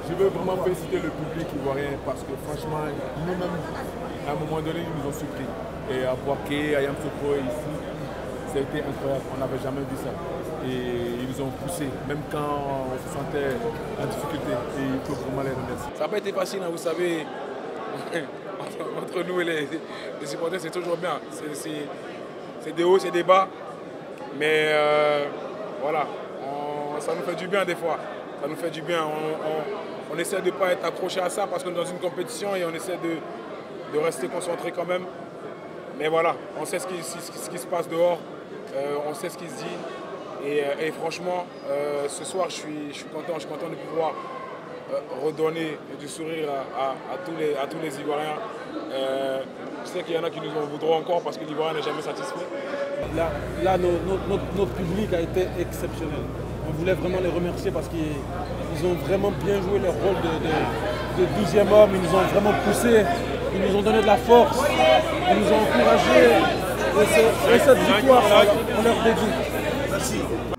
Je veux vraiment féliciter le public ivoirien parce que franchement, nous-mêmes, à un moment donné, ils nous ont surpris. Et à Boaké, à Yamoussoukro, ici, ça a été incroyable. On n'avait jamais vu ça. Et ils nous ont poussé, même quand on se sentait en difficulté. Et il faut vraiment les remercier. Ça n'a pas été facile, hein, vous savez. Entre nous et les supporters, c'est toujours bien. C'est des hauts, c'est des bas. Mais voilà, ça nous fait du bien des fois. Ça nous fait du bien. On essaie de ne pas être accroché à ça parce qu'on est dans une compétition et on essaie de rester concentré quand même. Mais voilà, on sait ce qui se passe dehors, on sait ce qui se dit. Et franchement, ce soir, je suis content de pouvoir redonner du sourire à tous les Ivoiriens. Je sais qu'il y en a qui nous en voudront encore parce que l'Ivoirien n'est jamais satisfait. Là notre public a été exceptionnel. On voulait vraiment les remercier parce qu'ils ont vraiment bien joué leur rôle de 12e homme. Ils nous ont vraiment poussé, ils nous ont donné de la force, ils nous ont encouragés. Et cette victoire, on leur dédie. Merci.